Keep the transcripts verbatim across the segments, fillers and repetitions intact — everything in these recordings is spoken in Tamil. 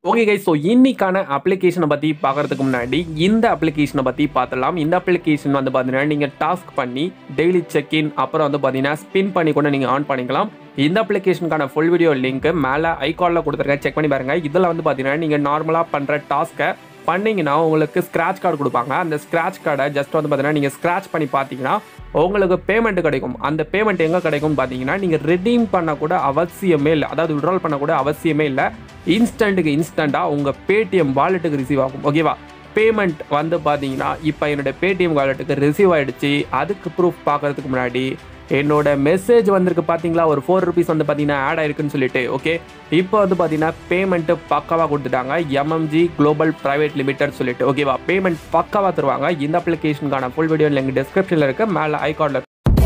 ஓகே கைஸ், ஸோ இன்னைக்கான அப்ளிகேஷனை பற்றி பார்க்கறதுக்கு முன்னாடி இந்த அப்ளிகேஷனை பற்றி பார்த்துடலாம். இந்த அப்ளிகேஷன் வந்து பார்த்தீங்கன்னா நீங்கள் டாஸ்க் பண்ணி டெய்லி செக்இன் அப்புறம் வந்து பார்த்தீங்கன்னா ஸ்பின் பண்ணி கூட நீங்கள் ஆன் பண்ணிக்கலாம். இந்த அப்ளிகேஷனுக்கான ஃபுல் வீடியோ லிங்க் மேலே ஐகானில் கொடுத்துருக்கேன், செக் பண்ணி பாருங்கள். இதில் வந்து பார்த்தீங்கன்னா நீங்கள் நார்மலாக பண்ணுற டாஸ்க்கை பண்ணிங்கன்னா உங்களுக்கு ஸ்க்ராட்ச் கார்டு கொடுப்பாங்க. அந்த ஸ்க்ராட்ச் கார்டை ஜஸ்ட் வந்து பார்த்தீங்கன்னா நீங்கள் ஸ்க்ராட்ச் பண்ணி பார்த்தீங்கன்னா உங்களுக்கு பேமெண்ட் கிடைக்கும். அந்த பேமெண்ட் எங்கே கிடைக்கும் பார்த்தீங்கன்னா நீங்கள் ரெடீம் பண்ணக்கூட அவசியமே இல்லை, அதாவது விட்ரால் பண்ணக்கூட அவசியமே இல்லை. இன்ஸ்டண்ட்டுக்கு இன்ஸ்டண்ட்டாக உங்கள் பேடிஎம் வாலெட்டுக்கு ரிசீவ் ஆகும். ஓகேவா? பேமெண்ட் வந்து பார்த்தீங்கன்னா இப்போ என்னோடய பேடிஎம் வாலெட்டுக்கு ரிசீவ் ஆகிடுச்சு. அதுக்கு ப்ரூஃப் பார்க்குறதுக்கு முன்னாடி என்னோட மெசேஜ் வந்திருக்கு பார்த்தீங்களா, ஒரு ஃபோர் ருபீஸ் வந்து பார்த்தீங்கன்னா ஆட் ஆயிருக்குன்னு சொல்லிட்டு. ஓகே, இப்போ வந்து பார்த்தீங்கன்னா பேமெண்ட்டு பக்காவாக கொடுத்துட்டாங்க. எம்எம்ஜி குளோபல் பிரைவேட் லிமிடெட் சொல்லிட்டு. ஓகேவா? பேமெண்ட் பக்காவாக தருவாங்க. இந்த அப்ளிகேஷனுக்கான ஃபுல் வீடியோ லிங்க் டிஸ்கிரிப்ஷனில் இருக்குது, மேலே ஐகார்டில்.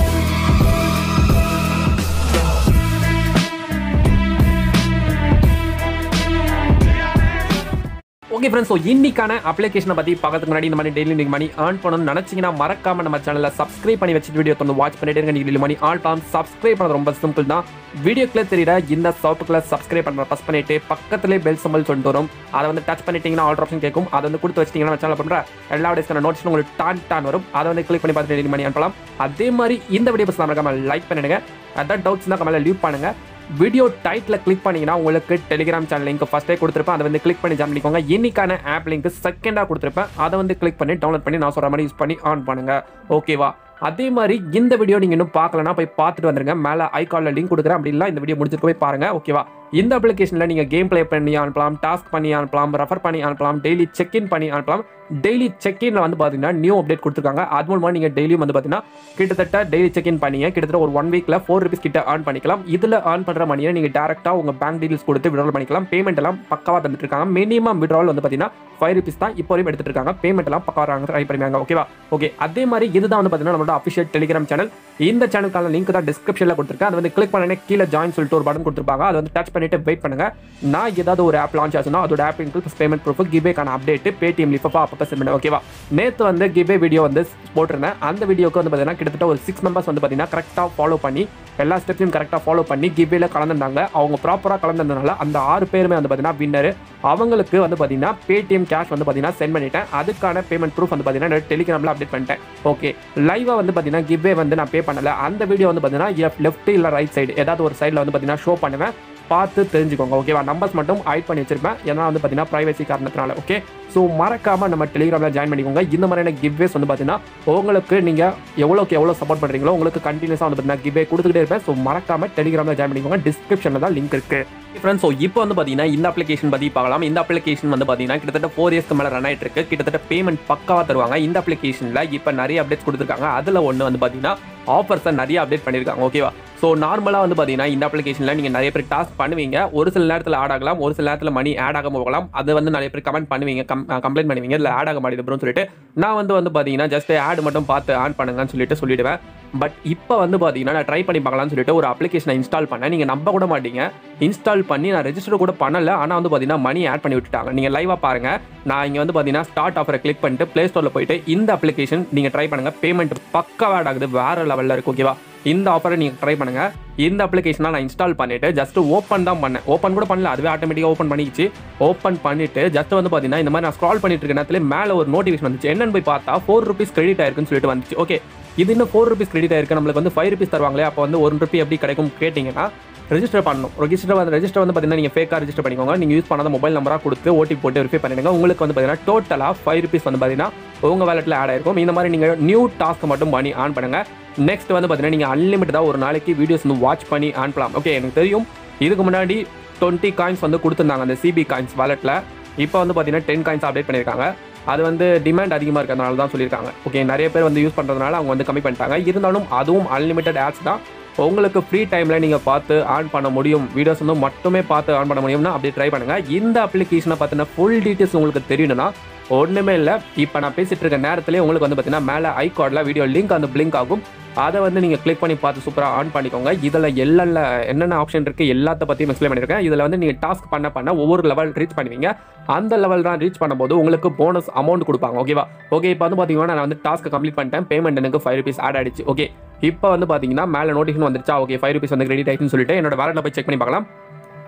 ஓகே ஃப்ரெண்ட்ஸ், ஸோ இன்னைக்கான அப்ளிகேஷனை பற்றி பார்க்கறதுக்கு முன்னாடி இந்த மாதிரி டெய்லி நீங்கள் மணி ஏர்ன் பண்ணணும்னு நினச்சிங்கன்னா மறக்காம நம்ம சேனலில் சப்ஸ்கிரைப் பண்ணி வச்சுட்டு வீடியோ வந்து வாட்ச் பண்ணிட்டு இருங்க. நீங்கள் மணி ஆல் டைம் சப்ஸ்கிரைப் பண்ணுறது ரொம்ப சிம்பிள் தான். வீடியோக்குள்ளே தெரியுற இந்த சவுட்டுக்குள்ளே சப்ஸ்கிரைப் பண்ணுற ப்ரெஸ் பண்ணிட்டு பக்கத்துலேயே பெல் சிம்பல் சொல்லிட்டு வரும். அதை வந்து டச் பண்ணிட்டீங்கன்னா ஆல் ஆப்ஷன் கேட்கும். அதை வந்து கொடுத்து வச்சிட்டிங்கன்னா நம்ம சேனல் பண்ணுற எல்லா டேஸ்க்கான நோட்ஸ் உங்களுக்கு டான் டான் வரும். அதை வந்து கிளிக் பண்ணி பார்த்துட்டு டெய்லி மணி ஏர்ன் பண்ணலாம். அதே மாதிரி இந்த வீடியோ பஸ் மறக்காம லைக் பண்ணிடுங்க. அதான் டவுட்ஸ் தான் கமெண்ட்ல லீவ் பண்ணுங்க. வீடியோ டைட்டில் கிளிக் பண்ணிங்கன்னா உங்களுக்கு டெலிகிராம் சேனல் லிங்க் ஃபஸ்ட்டே கொடுத்துருப்பேன். அதை வந்து கிளிக் பண்ணி ஜாயின் பண்ணிக்கோங்க. இன்னைக்கான ஆப் லிங்க் செகண்டாக கொடுத்துருப்பேன். அதை வந்து கிளிக் பண்ணி டவுன்லோட் பண்ணி நான் சொல்கிற மாதிரி யூஸ் பண்ணி ஆன் பண்ணுங்கள். ஓகேவா? அதே மாதிரி இந்த வீடியோ நீங்கள் இன்னும் பார்க்கலன்னா போய் பார்த்துட்டு வந்துருங்க. மேலே ஐகானில் லிங்க் கொடுக்குறேன். அப்படி இல்லை இந்த வீடியோ முடிச்சுட்டு போய் பாருங்கள். ஓகேவா? இந்த அப்ளிகேஷனில் நீங்கள் கேம் ப்ளே பண்ணி அனுப்பலாம், டாஸ்க் பண்ணி அனுப்பலாம், ரெஃபர் பண்ணி அனுப்பலாம், டெய்லி செக்இன் பண்ணி அனுப்பலாம். டெய்லி செக்இன்ல வந்து பார்த்தீங்கன்னா நியூ அப்டேட் கொடுத்துருக்காங்க. அது மூலமாக நீங்கள் டெய்லியும் வந்து பார்த்தீங்கன்னா கிட்டத்தட்ட டெய்லி செக்இன் பண்ணிங்க கிட்டத்தட்ட ஒரு ஒன் வீக்கில் ஃபோர் ருபீஸ் கிட்ட ஆன் பண்ணிக்கலாம். இதில் ஆன் பண்ணுற மணியை நீங்கள் டேரெக்டாக உங்கள் பேங்க் டீடைல்ஸ் கொடுத்து விட்ரால் பண்ணிக்கலாம். பேமெண்ட் எல்லாம் பக்காவாக தந்துட்டு இருக்காங்க. மினிமம் விட்ரால் வந்து பார்த்தீங்கன்னா ஃபைவ் ருபீஸ் தான் இப்போ வரையும் எடுத்துட்டு இருக்காங்க. பேமெண்ட் எல்லாம் பக்காவாக ட்ரை பண்ணிருக்காங்க. ஓகேவா? ஓகே, அதே மாதிரி இதுதான் வந்து பார்த்தீங்கன்னா நம்மளோட அஃபிஷியல் டெலிகிராம் சேனல். இந்த சேனலுக்கான லிங்க் தான் டிஸ்கிரிப்ஷனில் கொடுத்துருக்கேன். அதை வந்து கிளிக் பண்ணனே கீழே ஜாயின் சொல்லிட்டு ஒரு பட்டன் கொடுத்துருப்பாங்க. அதை வந்து டச் பண்ணிட்டு வெயிட் பண்ணுங்க. நான் ஏதாவது ஒரு ஆப் லான்ச் ஆச்சுன்னா அதோட ஆப் இன்க்ளூட் பேமெண்ட் ப்ரூஃப், கிவேக்கான அப்டேட், பேடிஎம் லிஃபா அப்பப்போ சென்ட் பண்ணுவேன். ஓகேவா? நேற்று வந்து கிவே வீடியோ வந்து போட்டிருந்தேன். அந்த வீடியோக்கு வந்து பார்த்தீங்கன்னா கிட்டத்தட்ட ஒரு சிக்ஸ் மெம்பர்ஸ் வந்து பார்த்தீங்கன்னா கரெக்டாக ஃபாலோ பண்ணி எல்லா ஸ்டெப்ஸையும் கரெக்டாக ஃபாலோ பண்ணி கிவேல கலந்துருந்தாங்க. அவங்க ப்ராப்பராக கலந்துருந்தனால அந்த ஆறு பேருமே வந்து பார்த்தீங்கன்னா வின்னர். அவங்களுக்கு வந்து பார்த்தீங்கன்னா பேடிஎம் கேஷ் வந்து பார்த்தீங்கன்னா சென்ட் பண்ணிட்டேன். அதுக்கான பேமெண்ட் ப்ரூஃப் வந்து பார்த்தீங்கன்னா டெலிகிராமில் அப்டேட் பண்ணிட்டேன். ஓகே, லைவாக வந்து பார்த்தீங்கன்னா கிவே வந்து நான் பே பண்ணல. அந்த வீடியோ வந்து பார்த்தீங்கன்னா லெஃப்ட் இல்லை ரைட் சைடு ஏதாவது ஒரு சைடில் வந்து பார்த்தீங்கன்னா ஷோ பண்ணுவேன். பார்த்து தெரிஞ்சுக்கோங்க. ஓகேவா? நம்பர்ஸ் மட்டும் ஹைட் பண்ணி வச்சிருப்பேன், ஏன்னா வந்து பார்த்தீங்கன்னா ப்ரைவசி காரணத்தினால. ஓகே, ஸோ மறக்காம நம்ம டெலிகிராமில் ஜாயின் பண்ணிக்கோங்க. இந்த மாதிரியான கிவ்வேஸ் வந்து பார்த்தீங்கன்னா உங்களுக்கு நீங்கள் எவ்வளோக்கு எவ்வளோ சப்போர்ட் பண்ணுறீங்களோ உங்களுக்கு கண்டினியூஸாக வந்து பார்த்தீங்கன்னா கிவ்வே கொடுத்துக்கிட்டே இருப்பேன். ஸோ மறக்காம டெலிகிராமில் ஜாயின் பண்ணிக்கோங்க. டிஸ்கிரிப்ஷனில் தான் லிங்க் இருக்கு. ஃப்ரெண்ட்ஸ், ஸோ இப்போ வந்து பார்த்தீங்கன்னா இந்த அப்ளிகேஷன் பற்றி பார்க்கலாம். இந்த அப்ளிகேஷன் வந்து பார்த்தீங்கன்னா கிட்டத்தட்ட ஃபோர் இயர்ஸ்க்கு மேலே ரன் ஆகிட்டு இருக்கு. கிட்டத்தட்ட பேமெண்ட் பக்காவாக தருவாங்க. இந்த அப்ளிகேஷனில் இப்போ நிறைய அப்டேட்ஸ் கொடுத்துருக்காங்க. அதில் ஒன்று வந்து பார்த்தீங்கன்னா ஆஃபர்ஸை நிறைய அப்டேட் பண்ணியிருக்காங்க. ஓகேவா? ஸோ நார்மலாக வந்து பார்த்தீங்கன்னா இந்த அப்ளிகேஷனில் நீங்கள் நிறைய பேர் டாஸ்க் பண்ணுவீங்க. ஒரு சில நேரத்தில் ஆட் ஆகலாம், ஒரு சில நேரத்தில் மணி ஆட் ஆகாமல் போகலாம். அதை வந்து நிறைய பேர் கமெண்ட் பண்ணுவீங்க, கம் கம்ப்ளைண்ட் பண்ணுவீங்க, இல்லை ஆட் ஆக மாட்டேது ப்ரோன்னு சொல்லிட்டு. நான் வந்து வந்து பார்த்தீங்கன்னா ஜஸ்ட் ஆட் மட்டும் பார்த்து ஆன் பண்ணுங்கன்னு சொல்லிட்டு சொல்லிடுவேன். பட் இப்போ வந்து பார்த்தீங்கன்னா நான் ட்ரை பண்ணி பார்க்கலாம்னு சொல்லிட்டு ஒரு அப்ளிகேஷனை இன்ஸ்டால் பண்ணேன். நீங்கள் நம்ப கூட மாட்டீங்க, இன்ஸ்டால் பண்ணி நான் ரெஜிஸ்டர் கூட பண்ணலை. ஆனால் வந்து பார்த்தீங்கன்னா மணி ஆட் பண்ணி விட்டுட்டாங்க. நீங்கள் லைவாக பாருங்கள். நான் இங்கே வந்து பார்த்தீங்கன்னா ஸ்டார்ட் ஆஃபரை கிளிக் பண்ணிட்டு ப்ளே ஸ்டோரில் போயிட்டு இந்த அப்ளிகேஷன் நீங்கள் ட்ரை பண்ணுங்கள். பேமெண்ட் பக்காவாக ஆட் ஆகுது, வேறு லெவலில் இருக்குது. ஓகேவா? இந்த ஆஃபரை நீங்கள் ட்ரை பண்ணுங்கள். இந்த அப்ளிகேஷனை நான் இன்ஸ்டால் பண்ணிவிட்டு ஜஸ்ட் ஓப்பன் தான் பண்ணேன். ஓப்பன் கூட பண்ணல, அதுவே ஆட்டோமேட்டிக்காக ஓப்பன் பண்ணிச்சு. ஓப்பன் பண்ணிவிட்டு ஜஸ்ட் வந்து பார்த்தீங்கன்னா இந்த மாதிரி நான் ஸ்க்ரால் பண்ணிட்டு இருக்க நேரத்தில் மேலே ஒரு நோட்டிஃபிகேஷன் வந்துச்சு. என்னன்னு போய் பார்த்தா ஃபோர் ருபீஸ் கிரெடிட் ஆயிருக்குன்னு சொல்லிட்டு வந்துச்சு. ஓகே, இது இன்னும் ஃபோர் ருபீஸ் கிரெடிட் ஆயிருக்கு, நம்மளுக்கு வந்து ஃபைவ் ருபீஸ் தருவாங்களே, அப்போ வந்து ஒன் ருபி எப்படி கிடைக்கும் கேட்டிங்கன்னா ரெஜிஸ்டர் பண்ணணும். ரெஜிஸ்டர் வந்து ரெஜிஸ்டர் வந்து பார்த்தீங்கன்னா நீங்கள் ஃபேக்காக ரெஜிஸ்டர் பண்ணிக்கோங்க. நீங்கள் யூஸ் பண்ணாத மொபைல் நம்பராக கொடுத்து ஓடிபி போட்டு வெரிஃபை பண்ணிடுங்க. உங்களுக்கு வந்து பார்த்தீங்கன்னா டோட்டலாக ஃபைவ் ருபீஸ் வந்து பார்த்தீங்கன்னா உங்கள் வேலெட்டில் ஆட் ஆயிருக்கும். இந்த மாதிரி நீங்கள் நியூ டாஸ்க் மட்டும் பண்ணி ஆன் பண்ணுங்கள். நெக்ஸ்ட் வந்து பார்த்தீங்கன்னா நீங்கள் அன்லிமிட்டடாக ஒரு நாளைக்கு வீடியோஸ் வந்து வாட்ச் பண்ணி ஆன் பண்ணலாம். ஓகே, எனக்கு தெரியும் இதுக்கு முன்னாடி டுவெண்ட்டி காயின்ஸ் வந்து கொடுத்துருந்தாங்க அந்த சிபி காயின்ஸ் வேலெட்டில். இப்போ வந்து பார்த்தீங்கன்னா டென் காயின்ஸ் அப்டேட் பண்ணியிருக்காங்க. அது வந்து டிமாண்ட் அதிகமாக இருக்கிறதுனால தான் சொல்லியிருக்காங்க. ஓகே, நிறைய பேர் வந்து யூஸ் பண்ணுறதுனால அவங்க வந்து கம்மி பண்ணிட்டாங்க. இருந்தாலும் அதுவும் அன்லிமிட்டட் ஆட்ஸ் தான். உங்களுக்கு ஃப்ரீ டைமில் நீங்கள் பார்த்து ஆன் பண்ண முடியும். வீடியோஸ் வந்து மட்டுமே பார்த்து ஆன் பண்ண முடியும்னா அப்படி ட்ரை பண்ணுங்கள். இந்த அப்ளிகேஷனை பார்த்தீங்கன்னா ஃபுல் டீட்டெயில்ஸ் உங்களுக்கு தெரியணும்னா ஒன்றுமே இல்லை, இப்போ நான் பேசிகிட்டு இருக்க நேரத்திலே உங்களுக்கு வந்து பார்த்தீங்கன்னா மேலே ஐகார்டில் வீடியோ லிங்க் அந்த பிளிங்க் ஆகும். அதை வந்து நீங்கள் கிளிக் பண்ணி பார்த்து சூப்பராக ஆன் பண்ணிக்கோங்க. இதில் எல்லா என்னென்ன ஆப்ஷன் இருக்குது எல்லாத்த பற்றியும் எக்ஸ்பிளைன் பண்ணியிருக்கேன். இதில் வந்து நீங்கள் டாஸ்க் பண்ண பண்ண ஒவ்வொரு லெவல் ரீச் பண்ணுவீங்க. அந்த லெவல் தான் ரீச் பண்ணும்போது உங்களுக்கு போனஸ் அமௌண்ட் கொடுப்பாங்க. ஓகேவா? ஓகே, இப்போ வந்து பார்த்தீங்கன்னா நான் வந்து டாஸ்க் கம்ப்ளீட் பண்ணிட்டேன். பேமெண்ட் எனக்கு ஃபைவ் ருபீஸ் ஆட் ஆகிடுச்சு. ஓகே, இப்போ வந்து பார்த்தீங்கன்னா மேலே நோட்டிஃபிகேஷன் வந்துருச்சா? ஓகே, ஃபைவ் ருபீஸ் வந்து கிரெடிட் ஆகிடுச்சுன்னு சொல்லிட்டு என்னோட வேலெட்டில் போய் செக் பண்ணி பார்க்கலாம்.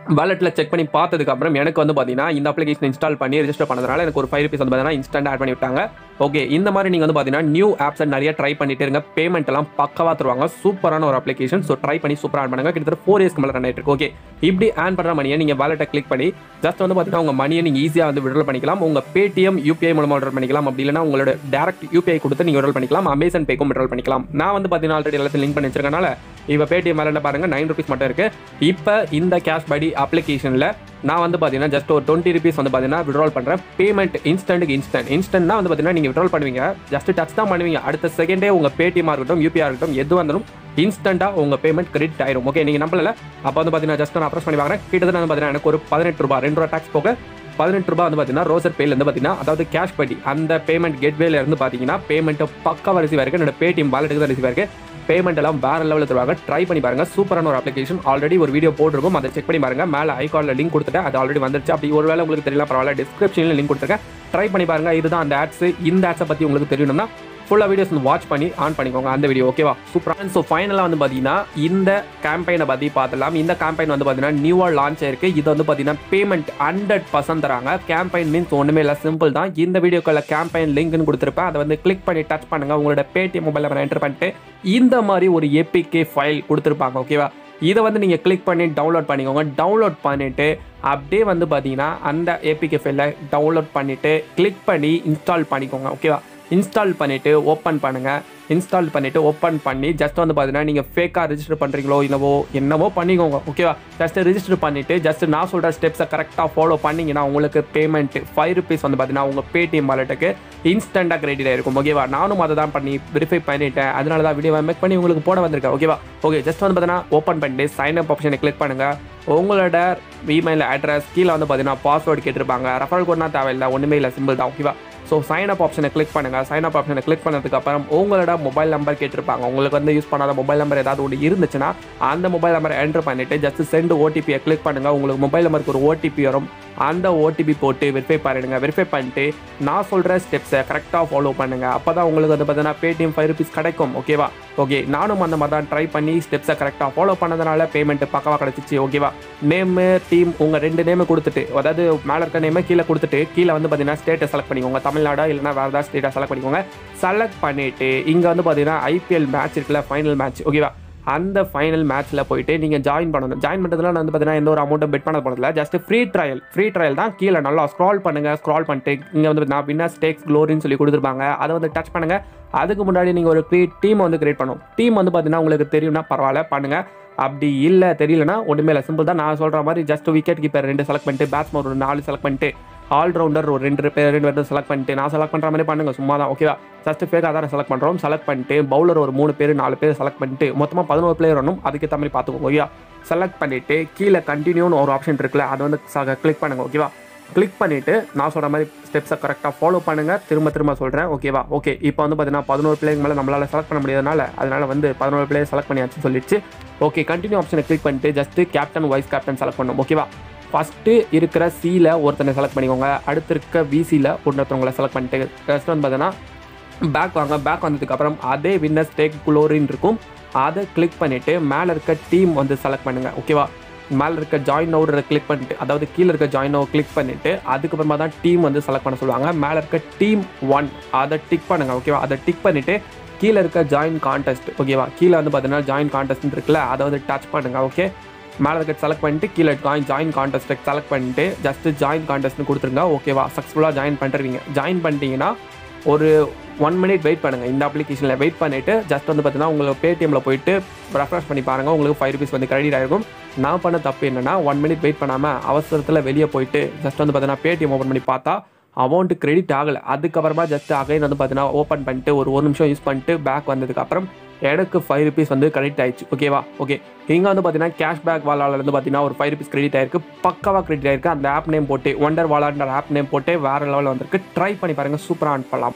வாலெட்டில் செக் பண்ணி பார்த்ததுக்கப்புறம் எனக்கு வந்து பார்த்தீங்கன்னா இந்த அப்ளிகேஷன் இன்ஸ்டால் பண்ணி ரெஜிஸ்டர் பண்ணதுனால எனக்கு ஒரு ஃபைவ் ருபீஸ் வந்து பார்த்தீங்கன்னா இன்ஸ்டன்ட் ஆட் பண்ணி விட்டாங்க. ஓகே, இந்த மாதிரி நீங்கள் வந்து பார்த்தீங்கன்னா நியூ ஆப்ஸை நிறைய ட்ரை பண்ணிட்டு இருங்க. பேமெண்ட் எல்லாம் பக்கவா தருவாங்க. சூப்பரான ஒரு அப்ளிகேஷன். ஸோ ட்ரை பண்ணி சூப்பராக ஆன் பண்ணுங்க. கிட்டத்தட்ட ஃபோர் இயர்ஸ்க்கு மேலே ரன் ஆகிட்டு இருக்கு. ஓகே, இப்படி ஆன் பண்ணுற மணியை நீங்கள் வாலெட்டை கிளிக் பண்ணி ஜஸ்ட் வந்து பார்த்தீங்கன்னா உங்கள் மணியை நீங்கள் ஈஸியாக வந்து விட்ரா பண்ணிக்கலாம். உங்கள் பேடிஎம் யூபிஐ மூலமாக விட்ரா பண்ணிக்கலாம். அப்படி இல்லைனா உங்களோட டேரக்ட் யூபிஐ கொடுத்து நீங்கள் விட்ரா பண்ணிக்கலாம். அமேசான் பேக்கும் விட்ரா பண்ணிக்கலாம். நான் வந்து பார்த்தீங்கன்னா ஆல்ரெடி எல்லாத்தையும் லிங்க் பண்ணி வச்சிருக்கனால இப்போ பேடிஎம் மேலே என்ன பாருங்க நைன் ருபீஸ் மட்டும் இருக்கு. இப்போ இந்த கேஷ் படி அப்ளிகேஷனில் நான் வந்து பார்த்தீங்கன்னா ஜஸ்ட் ஒரு டுவெண்ட்டி ருபீஸ் வந்து பார்த்தீங்கன்னா விட்ரால் பண்ணுறேன். பேமெண்ட் இன்ஸ்டன்ட்டுக்கு இன்ஸ்டன்ட் இன்ஸ்டன்ட்னா வந்து பார்த்தீங்கன்னா நீங்கள் விட்ரால் பண்ணுவீங்க, ஜஸ்ட் டச் தான் பண்ணுவீங்க. அடுத்த செகண்டே உங்கள் பேடிஎம் இருக்கட்டும் யூபிஐ இருக்கட்டும் எது வந்தாலும் இன்ஸ்டன்ட்டாக உங்கள் பேமெண்ட் கிரெடிட் ஆயிரும். ஓகே, நீங்கள் நம்பல அப்போ வந்து பார்த்தீங்கன்னா ஜஸ்ட் நான் அப்ரோச் பண்ணி வாங்குறேன். கிட்டத்தட்ட வந்து பார்த்தீங்கன்னா எனக்கு ஒரு பதினெட்டு ரூபா ரெண்டு ரூபா டேக்ஸ் போக பதினெட்டு ரூபா வந்து பார்த்தீங்கன்னா ரோசர் பேல இருந்து பார்த்தீங்கன்னா அதாவது கேஷ் படி அந்த பேமெண்ட் கேட்வேல இருந்து பார்த்தீங்கன்னா பேமெண்ட் பக்காவாக ரிசீவ் ஆயிருக்கு. என்னோட பேடிஎம் வாலெட்டுக்கு தான் ரிசீவ் ஆயிருக்கு. பேமெண்ட் எல்லாம் வேற லெவலில் தருவாங்க. ட்ரை பண்ணி பாருங்க. சூப்பரான ஒரு அப்ளிகேஷன். ஆல்ரெடி ஒரு வீடியோ போட்டிருக்கும், அதை செக் பண்ணி பாருங்க. மேலே ஐகான்ல லிங்க் கொடுத்துட்டேன், அது ஆல்ரெடி வந்துருச்சு. அப்படி ஒரு வேளை உங்களுக்கு தெரியல பரவாயில்ல, டிஸ்கிரிப்ஷன்ல லிங்க் கொடுத்துருக்கேன். ட்ரை பண்ணி பாருங்க. இதுதான் அந்த ஆட்ஸ். இந்த ஆட்ஸை பற்றி உங்களுக்கு தெரியணும்னா ஃபுல்லாக வீடியோஸ் வந்து வாட்ச் பண்ணி ஆன் பண்ணிக்கோங்க அந்த வீடியோ. ஓகேவா, சூப்பராக. ஸோ ஃபைனலாக வந்து பார்த்தீங்கன்னா இந்த கேம்பெயினை பற்றி பார்த்துலாம். இந்த கேம்பெயின் வந்து பார்த்தீங்கன்னா நியூவாக லான்ச் ஆயிருக்கு. இது வந்து பார்த்தீங்கன்னா பேமெண்ட் ஹண்ட்ரட் பர்சன்ட் தராங்க. கேம்பெயின் மீன்ஸ் ஒன்றுமே இல்லை, சிம்பிள் தான். இந்த வீடியோக்குள்ள கேம்பெயின் லிங்க்னு கொடுத்துருப்பேன், அதை வந்து கிளிக் பண்ணி டச் பண்ணுங்க. உங்களோட பேடிஎம் மொபைல் நம்பரை என்டர் பண்ணிட்டு இந்த மாதிரி ஒரு ஏபிகே ஃபைல் கொடுத்துருப்பாங்க. ஓகேவா, இதை வந்து நீங்கள் கிளிக் பண்ணி டவுன்லோட் பண்ணிக்கோங்க. டவுன்லோட் பண்ணிவிட்டு அப்படியே வந்து பார்த்தீங்கன்னா அந்த ஏபிகே ஃபைலை டவுன்லோட் பண்ணிவிட்டு கிளிக் பண்ணி இன்ஸ்டால் பண்ணிக்கோங்க. ஓகேவா, இன்ஸ்டால் பண்ணிவிட்டு ஓப்பன் பண்ணுங்கள். இன்ஸ்டால் பண்ணிவிட்டு ஓப்பன் பண்ணி ஜஸ்ட் வந்து பார்த்தீங்கன்னா நீங்கள் ஃபேக்காக ரிஜிஸ்டர் பண்ணுறீங்களோ என்னவோ என்னவோ பண்ணிக்கோங்க. ஓகேவா, ஜஸ்ட் ரிஜிஸ்டர் பண்ணிவிட்டு ஜஸ்ட் நான் சொல்கிற ஸ்டெப்ஸை கரெக்டாக ஃபாலோ பண்ணிங்கன்னா உங்களுக்கு பேமெண்ட் ஃபைவ் ருபீஸ் வந்து பார்த்தீங்கன்னா உங்கள் பேடிஎம் வாலெட்டுக்கு இன்ஸ்டண்ட்டாக கிரெடிட் ஆயிருக்கும். ஓகேவா, நானும் அதை தான் பண்ணி வெரிஃபை பண்ணிட்டேன். அதனால தான் வீடியோ மேக் பண்ணி உங்களுக்கு போட வந்திருக்கேன். ஓகேவா, ஓகே, ஜஸ்ட் வந்து பார்த்தீங்கன்னா ஓப்பன் பண்ணிட்டு சைன் அப் ஆப்ஷனை கிளிக் பண்ணுங்கள். உங்களோட இமெயில் அட்ரஸ் கீழே வந்து பார்த்தீங்கன்னா பாஸ்வேர்டு கேட்டிருப்பாங்க. ரெஃபரல் கோட்னா தேவையில்லை, ஒன்றுமே இல்லை, சிம்பிள் தான். ஓகேவா, ஸோ சைன் அப் ஆப்ஷனை கிளிக் பண்ணுங்கள். சைன் அப் ஆப்ஷனை கிளிக் பண்ணதுக்கு அப்புறம் உங்களோட மொபைல் நம்பர் கேட்டிருப்பாங்க. உங்களுக்கு வந்து யூஸ் பண்ணாத மொபைல் நம்பர் ஏதாவது ஒன்று இருந்துச்சுன்னா அந்த மொபைல் நம்பரை என்டர் பண்ணிவிட்டு ஜஸ்ட் சென்ட் ஓடிபியை கிளிக் பண்ணுங்கள். உங்களுக்கு மொபைல் நம்பருக்கு ஒரு ஓடிபி வரும். அந்த ஓடிபி போட்டு வெரிஃபை பண்ணிடுங்க. வெரிஃபை பண்ணிட்டு நான் சொல்கிற ஸ்டெப்ஸை கரெக்டாக ஃபாலோ பண்ணுங்கள். அப்போ தான் உங்களுக்கு வந்து பார்த்தீங்கன்னா பேடிஎம் ஃபைவ் ருபீஸ் கிடைக்கும். ஓகேவா, ஓகே, நானும் அந்த மாதிரி தான் ட்ரை பண்ணி ஸ்டெப்ஸை கரெக்டாக ஃபாலோ பண்ணதுனால பேமெண்ட்டு பக்கவாக கிடச்சிச்சு. ஓகேவா, நேமு டீம் உங்கள் ரெண்டு நேமு கொடுத்துட்டு, அதாவது மேலே இருக்க நேமை கீழே கொடுத்துட்டு கீழே வந்து பார்த்தீங்கன்னா ஸ்டேட்டை செலக்ட் பண்ணிக்கோங்க. தமிழ்நாடா இல்லைனா வேறு ஏதாவது ஸ்டேட்டாக செலக்ட் பண்ணிக்கோங்க. செலக்ட் பண்ணிவிட்டு இங்கே வந்து பார்த்தீங்கன்னா ஐபிஎல் மேட்ச் இருக்குல்ல, ஃபைனல் மேட்ச். ஓகேவா, அந்த ஃபைனல் மேட்ச்சில் போயிட்டு நீங்கள் ஜாயின் பண்ணணும். ஜாயின் பண்ணுறதுல நான் வந்து பார்த்தீங்கன்னா எந்த ஒரு அமௌண்ட்டும் பெட் பண்ண போகிறதில்ல, just free trial. Free trial தான். கீழே நல்லா ஸ்க்ரால் பண்ணுங்கள். ஸ்க்ரால் பண்ணிட்டு இங்கே வந்து நான் வின்னர் ஸ்டேக்ஸ் க்ளோரின்னு சொல்லி கொடுத்துருப்பாங்க, அதை வந்து டச் பண்ணுங்கள். அதுக்கு முன்னாடி நீங்கள் ஒரு க்ரியேட் டீம் வந்து கிரியேட் பண்ணணும். டீம் வந்து பார்த்தீங்கன்னா உங்களுக்கு தெரியும்னா பரவாயில்ல பண்ணுங்கள். அப்படி இல்லை தெரியலனா ஒன்றுமே இல்லை, சிம்பிள் தான். நான் சொல்கிற மாதிரி ஜஸ்ட் விக்கெட் கீப்பர் ரெண்டு செலக்ட் பண்ணிட்டு பேட்ஸ்மேன் ஒரு நாலு செலக்ட் பண்ணிட்டு ஆல்ரவுண்டர் ஒரு ரெண்டு பேர் ரெண்டு பேர் செலக்ட் பண்ணிட்டு நான் செலக்ட் பண்ணுற மாதிரி பண்ணுங்க. சும்மா தான். ஓகேவா, ஜஸ்ட் ஃபேக்காக தான் செலக்ட் பண்ணுறோம். செலக்ட் பண்ணிட்டு பவுலர் ஒரு மூணு பேர் நாலு பேர் செலக்ட் பண்ணிட்டு மொத்தமாக பதினோரு பிளேயர் வரணும். அதுக்கேற்ற மாதிரி பார்த்துக்கோங்க. ஓகேவா, செலக்ட் பண்ணிவிட்டு கீழே கண்டினியூன்னு ஒரு ஆப்ஷன் இருக்குல்ல, அதை வந்து கிளிக் பண்ணுங்க. ஓகேவா, கிளிக் பண்ணிவிட்டு நான் சொல்கிற மாதிரி ஸ்டெப்ஸை கரெக்டாக ஃபாலோ பண்ணுங்கள். திரும்ப திரும்ப சொல்கிறேன். ஓகேவா, ஓகே, இப்போ வந்து பார்த்தீங்கன்னா பதினோரு பிளேயர் மேலே நம்மளால் செலக்ட் பண்ண முடியாதனால அதனால் வந்து பதினோரு பிளேயர் செலக்ட் பண்ணியாச்சுன்னு சொல்லிடுச்சு. ஓகே, கண்டினியூ ஆப்ஷனை கிளிக் பண்ணிட்டு just captain vice captain select பண்ணணும். ஓகேவா, ஃபஸ்ட்டு இருக்கிற சியில் ஒருத்தனை செலக்ட் பண்ணிக்கோங்க. அடுத்து இருக்க விசியில் ஒருத்தவங்களை செலக்ட் பண்ணிட்டு ஜஸ்ட் வந்து பார்த்தீங்கன்னா பேக் வாங்க. பேக் வந்ததுக்கப்புறம் அதே வின்னர் ஸ்டேக் குளோரின்னு இருக்கும், அதை கிளிக் பண்ணிவிட்டு மேலே இருக்க டீம் வந்து செலக்ட் பண்ணுங்கள். ஓகேவா, மேலே இருக்க ஜாயின் நவுரை கிளிக் பண்ணிட்டு, அதாவது கீழே இருக்க ஜாயின் நவர் கிளிக் பண்ணிவிட்டு அதுக்கப்புறமா தான் டீம் வந்து செலக்ட் பண்ண சொல்லுவாங்க. மேலே இருக்க டீம் ஒன் அதை டிக் பண்ணுங்கள். ஓகேவா, அதை டிக் பண்ணிவிட்டு கீழே இருக்க ஜாயின் கான்டெஸ்ட். ஓகேவா, கீழே வந்து பார்த்தீங்கன்னா ஜாயின் கான்டெஸ்ட் இருக்குல்ல, அதை வந்து டச் பண்ணுங்கள். ஓகே, மேலே இருக்க செலக்ட் பண்ணிட்டு கீழே ஜாயின் ஜாயின் கான்டெஸ்ட்டை செலக்ட் பண்ணிட்டு ஜஸ்ட் ஜாயின் கான்டெஸ்ட்னு கொடுத்துருங்க. ஓகேவா, சக்ஸஸ்ஃபுல்லாக ஜாயின் பண்ணிட்டுருவீங்க. ஜாயின் பண்ணிட்டீங்கன்னா ஒரு ஒன் மினிட் வெயிட் பண்ணுங்கள். இந்த அப்ளிகேஷனில் வெயிட் பண்ணிவிட்டு ஜஸ்ட் வந்து பார்த்தீங்கன்னா உங்களுக்கு பேடிஎம்மில் போயிட்டு ரெஃப்ரெஷ் பண்ணி பாருங்கள். உங்களுக்கு ஃபைவ் ருபீஸ் வந்து கிரெடிட் ஆகிருக்கும். நான் பண்ண தப்பு என்னென்னா ஒன் மினிட் வெயிட் பண்ணாமல் அவசரத்தில் வெளியே போயிட்டு ஜஸ்ட் வந்து பார்த்தீங்கன்னா பேடிஎம் ஓப்பன் பண்ணி பார்த்தா அமௌண்ட் கிரெடிட் ஆகலை. அதுக்கப்புறமா ஜஸ்ட் அகைன் வந்து பார்த்தீங்கன்னா ஓப்பன் பண்ணிட்டு ஒரு ஒரு நிமிஷம் யூஸ் பண்ணிட்டு பேக் வந்ததுக்கப்புறம் எனக்கு ஃபைவ் ருபீஸ் வந்து கிரெடிட் ஆயிடுச்சு. ஓகேவா, ஓகே, இங்கே வந்து பார்த்தீங்கன்னா கேஷ்பேக் வாலாவில் வந்து பார்த்தீங்கன்னா ஒரு ஃபைவ் ருபீஸ் கிரெடிட் ஆயிருக்கு. பக்காவாக கிரெடிட் ஆயிருக்கு. அந்த ஆப் நேம் போட்டு ஒண்டர் வாலான்ற ஆப் நேம் போட்டு வேறு லெவலில் வந்திருக்கு. ட்ரை பண்ணி பாருங்கள், சூப்பராக ஆன் பண்ணலாம்.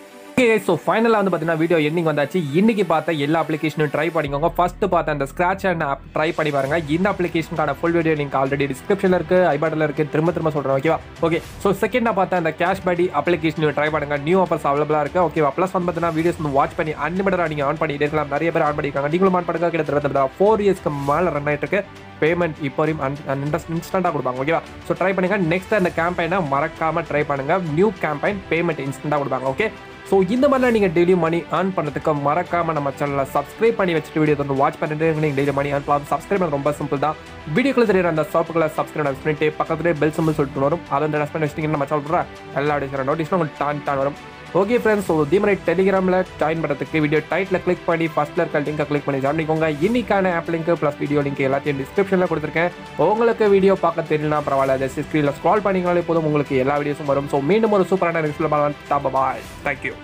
ஓகே ஸோ ஃபைனலாக வந்து பார்த்தீங்கன்னா வீடியோ எண்டிங் வந்தாச்சு. இன்னைக்கு பார்த்த எல்லா அப்ளிகேஷனும் ட்ரை பண்ணிக்கோங்க. ஃபர்ஸ்ட் பார்த்த அந்த ஸ்க்ராட்ச் அண்ட் ஆப் ட்ரை பண்ணி பாருங்க. இந்த அப்ளிகேஷனுக்கான ஃபுல் வீடியோ லிங்க் ஆல்ரெடி டிஸ்கிரிப்ஷனில் இருக்கு, ஐ பட்டனில் இருக்கு. திரும்ப திரும்ப சொல்கிறேன் ஓகேவா. ஓகே ஸோ செகண்டாக பார்த்த அந்த கேஷ் படி அப்ளிகேஷன் ட்ரை பண்ணுங்க. நியூ ஆஃபர்ஸ் அவைலபிளாக இருக்கு ஓகேவா. ப்ளஸ் வந்து பார்த்தீங்கன்னா வீடியோஸ் வந்து வாட்ச் பண்ணி அன்லிமிட்டடாக நீங்கள் ஆன் பண்ணிட்டு இருக்கலாம். நிறைய பேர் ஆன் பண்ணியிருக்காங்க, நீங்களும் ஆன் பண்ணுங்க. கிட்டத்தட்ட ஃபோர் இயர்ஸ்க்கு மேலே ரன் ஆகிட்டு இருக்கு. பேமெண்ட் இப்போ வரையும் இன்ஸ்டன்ட்டாக கொடுப்பாங்க ஓகேவா. ஸோ ட்ரை பண்ணுங்க. நெக்ஸ்ட் அந்த கேம்பெயினை மறக்காம ட்ரை பண்ணுங்க. நியூ கேம்பெயின் பேமெண்ட் இன்ஸ்டன்ட்டாக கொடுப்பாங்க. ஓகே ஸோ இந்த மாதிரிலாம் நீங்கள் டெய்லி மணி ஏர்ன் பண்ணுறதுக்கு மறக்காம நம்ம சேனலை சப்ஸ்கிரைப் பண்ணி வச்சுட்டு வீடியோ வந்து வாட்ச் பண்ணிட்டு நீங்கள் டெய்லி மணி ஏர்ன் பண்ணலாம். சப்ஸ்கிரைப் பண்ண ரொம்ப சிம்பிள் தான். வீடியோக்குள்ள தெரியுற அந்த சப்ஸ்கிரைப்ல சப்ஸ்கிரைப் பண்ணிட்டு பக்கத்துலேயே பெல் சிம்பிள் சொல்லிட்டு வரும். அதை வந்து ரெஸ்ட் பண்ணி வச்சிட்டிங்கன்னா நம்ம சொல்கிற எல்லா வீடியோஸ் நோட்டிஸ்லாம் உங்களுக்கு டான் டான் வரும். ஓகே ஃப்ரெண்ட்ஸ், ஸோ இதே மாதிரி டெலிகிராமில் ஜாயின் பண்ணுறதுக்கு வீடியோ டைட்டில் கிளிக் பண்ணி ஃபர்ஸ்ட்டில் இருக்க லிங்கை கிளிக் பண்ணி ஜாயின் பண்ணிக்கோங்க. இன்னைக்கான app link plus video link எல்லாத்தையும் டிஸ்கிரிப்ஷனில் கொடுத்துருக்கேன். உங்களுக்கு வீடியோ பார்க்க தெரியலனா பரவாயில்ல, ஜஸ்ட் ஸ்க்ரீனில் ஸ்க்ரால் பண்ணிங்கனாலே போதும், உங்களுக்கு எல்லா வீடியோஸும் வரும். ஸோ மீண்டும் ஒரு சூப்பரான ரிஸ்ல பாய். தேங்க்யூ.